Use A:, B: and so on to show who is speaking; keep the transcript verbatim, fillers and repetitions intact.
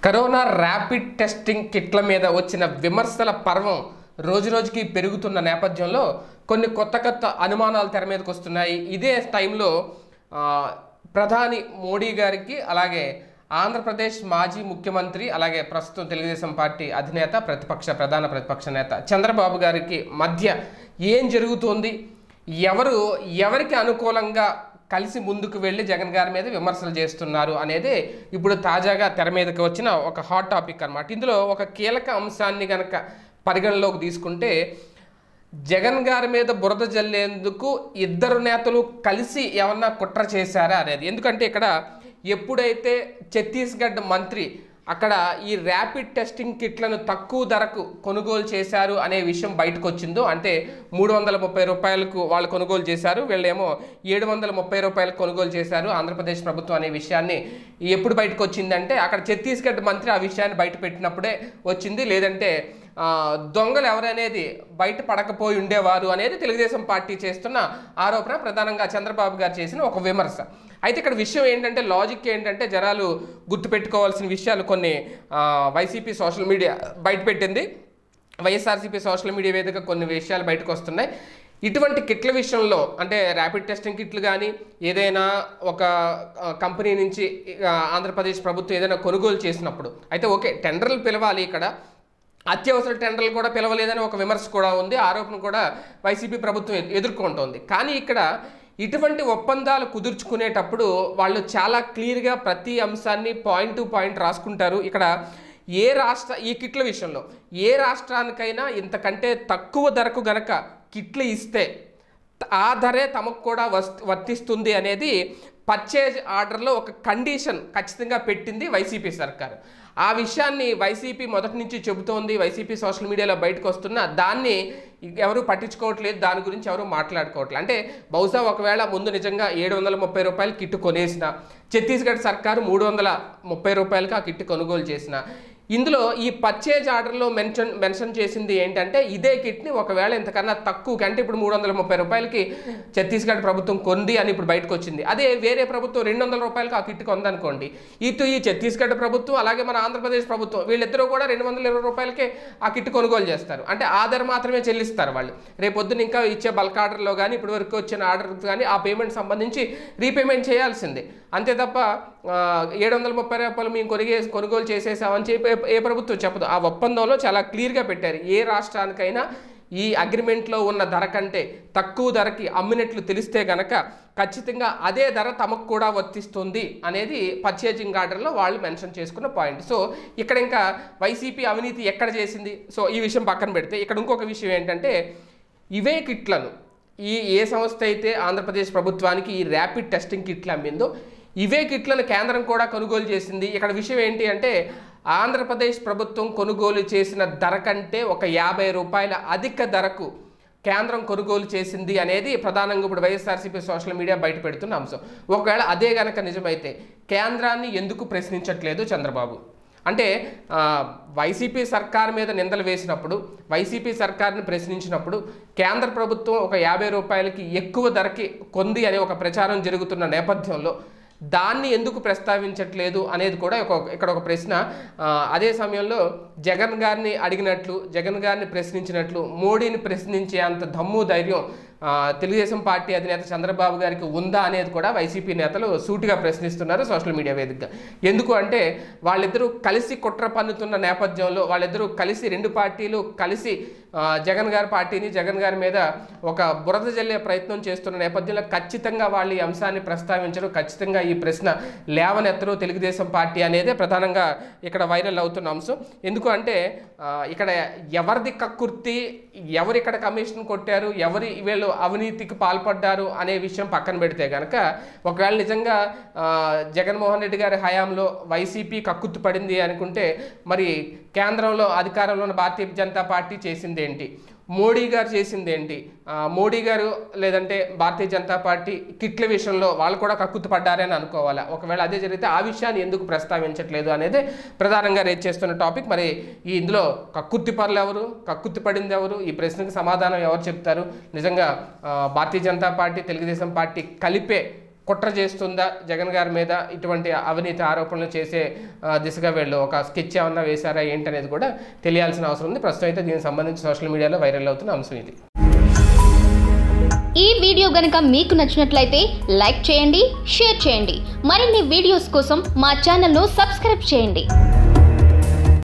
A: Corona rapid testing కిట్ల మీద వచ్చిన విమర్శల పర్వం రోజురోజుకి పెరుగుతున్న నేపథ్యంలో కొన్ని కొత్త కొత్త అనుమానాలు తెర మీదకి వస్తున్నాయి. ఇదే టైంలో ప్రధాని మోడీ గారికి అలాగే ఆంధ్రప్రదేశ్ మాజీ ముఖ్యమంత్రి అలాగే ప్రస్తుతం తెలుగుదేశం పార్టీ అధినేత ప్రతిపక్ష ప్రధాన ప్రతిపక్ష నేత చంద్రబాబు గారికి మధ్య ఏం జరుగుతోంది, ఎవరు ఎవరికి అనుకూలంగా కలిసి ముందుకు వెళ్ళి జగన్ గారి మీద విమర్శలు చేస్తున్నారు అనేది ఇప్పుడు తాజాగా తెర మీదకి వచ్చిన ఒక హాట్ టాపిక్ అన్నమాట. ఇందులో ఒక కీలక అంశాన్ని కనుక పరిగణలోకి తీసుకుంటే జగన్ గారి మీద బురద జల్లేందుకు ఇద్దరు నేతలు కలిసి ఏమన్నా కుట్ర చేశారా అనేది. ఎందుకంటే ఇక్కడ ఎప్పుడైతే ఛత్తీస్గఢ్ మంత్రి అక్కడ ఈ ర్యాపిడ్ టెస్టింగ్ కిట్లను తక్కువ ధరకు కొనుగోలు చేశారు అనే విషయం బయటకు వచ్చిందో, అంటే మూడు వందల ముప్పై రూపాయలకు వాళ్ళు కొనుగోలు చేశారు, వీళ్ళేమో ఏడు వందల ముప్పై రూపాయలకు కొనుగోలు చేశారు ఆంధ్రప్రదేశ్ ప్రభుత్వం అనే విషయాన్ని ఎప్పుడు బయటకు వచ్చిందంటే అక్కడ ఛత్తీస్గఢ్ మంత్రి ఆ విషయాన్ని బయట పెట్టినప్పుడే వచ్చింది. లేదంటే దొంగలు ఎవరనేది బయట పడకపోయి ఉండేవారు అనేది తెలుగుదేశం పార్టీ చేస్తున్న ఆరోపణ, ప్రధానంగా చంద్రబాబు గారు చేసిన ఒక విమర్శ. అయితే ఇక్కడ విషయం ఏంటంటే, లాజిక్ ఏంటంటే జనాలు గుర్తుపెట్టుకోవాల్సిన విషయాలు కొన్ని వైసీపీ సోషల్ మీడియా బయటపెట్టింది. వైఎస్ఆర్సీపీ సోషల్ మీడియా వేదిక కొన్ని విషయాలు బయటకు వస్తున్నాయి. ఇటువంటి కిట్ల విషయంలో అంటే ర్యాపిడ్ టెస్టింగ్ కిట్లు కానీ ఏదైనా ఒక కంపెనీ నుంచి ఆంధ్రప్రదేశ్ ప్రభుత్వం ఏదైనా కొనుగోలు చేసినప్పుడు అయితే ఓకే టెండర్లు పిలవాలి, ఇక్కడ అత్యవసర టెండర్లు కూడా పిలవలేదని ఒక విమర్శ కూడా ఉంది, ఆరోపణ కూడా వైసీపీ ప్రభుత్వం ఎదుర్కొంటోంది. కానీ ఇక్కడ ఇటువంటి ఒప్పందాలు కుదుర్చుకునేటప్పుడు వాళ్ళు చాలా క్లియర్గా ప్రతి అంశాన్ని పాయింట్ టు పాయింట్ రాసుకుంటారు. ఇక్కడ ఏ రాష్ట్ర ఈ కిట్ల విషయంలో ఏ రాష్ట్రానికైనా ఇంతకంటే తక్కువ ధరకు గనక కిట్లు ఇస్తే ఆ ధరే తమకు కూడా వర్తిస్తుంది అనేది పర్చేజ్ ఆర్డర్లో ఒక కండిషన్ ఖచ్చితంగా పెట్టింది వైసీపీ సర్కారు. ఆ విషయాన్ని వైసీపీ మొదటి నుంచి చెబుతోంది, వైసీపీ సోషల్ మీడియాలో బయటకు వస్తున్న దాన్ని ఎవరు పట్టించుకోవట్లేదు, దాని గురించి ఎవరు మాట్లాడుకోవట్లేదు. అంటే బహుశా ఒకవేళ ముందు నిజంగా ఏడు వందల ముప్పై రూపాయలు కిట్టు కొనేసిన ఛత్తీస్గఢ్ సర్కారు మూడు వందల ముప్పై రూపాయలకి ఆ కిట్టు కొనుగోలు చేసిన, ఇందులో ఈ పర్చేజ్ ఆర్డర్లో మెన్షన్ మెన్షన్ చేసింది ఏంటంటే ఇదే కిట్ని ఒకవేళ ఇంతకన్నా తక్కువ అంటే ఇప్పుడు మూడు వందల ముప్పై రూపాయలకి ఛత్తీస్గఢ్ ప్రభుత్వం కొంది అని ఇప్పుడు బయటకు వచ్చింది. అదే వేరే ప్రభుత్వం రెండు వందల రూపాయలకి ఆ కిట్ కొందనుకోండి, ఇటు ఈ ఛత్తీస్గఢ్ ప్రభుత్వం అలాగే మన ఆంధ్రప్రదేశ్ ప్రభుత్వం వీళ్ళిద్దరూ కూడా రెండు వందల ఇరవై రూపాయలకే ఆ కిట్ కొనుగోలు చేస్తారు. అంటే ఆర్డర్ మాత్రమే చెల్లిస్తారు వాళ్ళు. రేపొద్దున ఇంకా ఇచ్చే బల్క్ ఆర్డర్లో కానీ ఇప్పటి వరకు వచ్చిన ఆర్డర్ కానీ ఆ పేమెంట్ సంబంధించి రీపేమెంట్ చేయాల్సిందే. అంతే తప్ప ఏడు వందల ముప్పై రూపాయలు మేము కొనిగే కొనుగోలు చేసేసామని చెప్పి ఏ ప్రభుత్వం చెప్పదు. ఆ ఒప్పందంలో చాలా క్లియర్గా పెట్టారు, ఏ రాష్ట్రానికైనా ఈ అగ్రిమెంట్లో ఉన్న ధర కంటే తక్కువ ధరకి అమ్మినట్లు తెలిస్తే కనుక ఖచ్చితంగా అదే ధర తమకు కూడా వర్తిస్తుంది అనేది పర్చేజింగ్ ఆర్డర్లో వాళ్ళు మెన్షన్ చేసుకున్న పాయింట్. సో ఇక్కడ ఇంకా వైసీపీ అవినీతి ఎక్కడ చేసింది, సో ఈ విషయం పక్కన పెడితే ఇక్కడ ఇంకొక విషయం ఏంటంటే ఇవే కిట్లను ఈ ఏ సంస్థ అయితే ఆంధ్రప్రదేశ్ ప్రభుత్వానికి ఈ ర్యాపిడ్ టెస్టింగ్ కిట్లు అమ్మిందో ఇవే కిట్లను కేంద్రం కూడా కొనుగోలు చేసింది. ఇక్కడ విషయం ఏంటి అంటే ఆంధ్రప్రదేశ్ ప్రభుత్వం కొనుగోలు చేసిన ధర కంటే ఒక యాభై రూపాయల అధిక ధరకు కేంద్రం కొనుగోలు చేసింది అనేది ప్రధానంగా ఇప్పుడు వైఎస్ఆర్సీపీ సోషల్ మీడియా బయట పెడుతున్న అంశం. ఒకవేళ అదే కనుక నిజమైతే కేంద్రాన్ని ఎందుకు ప్రశ్నించట్లేదు చంద్రబాబు? అంటే వైసీపీ సర్కార్ మీద నిందలు వేసినప్పుడు వైసీపీ సర్కార్ని ప్రశ్నించినప్పుడు కేంద్ర ప్రభుత్వం ఒక యాభై రూపాయలకి ఎక్కువ ధరకి కొంది అనే ఒక ప్రచారం జరుగుతున్న నేపథ్యంలో దాన్ని ఎందుకు ప్రస్తావించట్లేదు అనేది కూడా ఒక ఇక్కడ ఒక ప్రశ్న. అదే సమయంలో జగన్ గారిని అడిగినట్లు జగన్ గారిని ప్రశ్నించినట్లు మోడీని ప్రశ్నించే అంత దమ్ము ధైర్యం తెలుగుదేశం పార్టీ అధినేత చంద్రబాబు గారికి ఉందా అనేది కూడా వైసీపీ నేతలు సూటిగా ప్రశ్నిస్తున్నారు సోషల్ మీడియా వేదికగా. ఎందుకు అంటే వాళ్ళిద్దరూ కలిసి కుట్ర పన్నుతున్న నేపథ్యంలో వాళ్ళిద్దరూ కలిసి రెండు పార్టీలు కలిసి జగన్ గారి పార్టీని జగన్ గారి మీద ఒక బురద జల్లే ప్రయత్నం చేస్తున్న నేపథ్యంలో ఖచ్చితంగా వాళ్ళు ఈ అంశాన్ని ప్రస్తావించరు, ఖచ్చితంగా ఈ ప్రశ్న లేవనెత్తరు తెలుగుదేశం పార్టీ అనేదే ప్రధానంగా ఇక్కడ వైరల్ అవుతున్న అంశం. ఎందుకు అంటే ఇక్కడ ఎవరిది కక్కుర్తి, ఎవరు ఇక్కడ కమిషన్ కొట్టారు, ఎవరి వీళ్ళు అవినీతికి పాల్పడ్డారు అనే విషయం పక్కన పెడితే కనుక ఒకవేళ నిజంగా జగన్మోహన్ రెడ్డి గారి హయాంలో వైసీపీ కక్కుర్తి పడింది అనుకుంటే మరి కేంద్రంలో అధికారంలో ఉన్న భారతీయ జనతా పార్టీ చేసింది ఏంటి, మోడీ గారు చేసింది ఏంటి, మోడీ గారు లేదంటే భారతీయ జనతా పార్టీ కిట్ల విషయంలో వాళ్ళు కూడా కక్కుర్తి పడ్డారని అనుకోవాలా? ఒకవేళ అదే జరిగితే ఆ విషయాన్ని ఎందుకు ప్రస్తావించట్లేదు అనేది ప్రధానంగా రేట్ చేస్తున్న టాపిక్. మరి ఈ ఇందులో కక్కుర్తి పరులు ఎవరు, కక్కుర్తి పడింది ఎవరు, ఈ ప్రశ్నకు సమాధానం ఎవరు చెప్తారు? నిజంగా భారతీయ జనతా పార్టీ తెలుగుదేశం పార్టీ కలిపే కుట్ర చేస్తుందా జగన్ గారి మీద, ఇటువంటి అవినీతి ఆరోపణలు చేసే దిశగా వీళ్ళు ఒక స్కెచ్ ఏమన్నా వేశారా ఏంటనేది కూడా తెలియాల్సిన అవసరం ఉంది. ప్రస్తుతం అయితే దీనికి సంబంధించి సోషల్ మీడియాలో వైరల్ అవుతున్న అంశం ఇది.
B: ఈ వీడియో గనుక మీకు నచ్చినట్లయితే లైక్ చేయండి, షేర్ చేయండి. మరిన్ని వీడియోస్ కోసం మా ఛానల్ను సబ్స్క్రైబ్ చేయండి.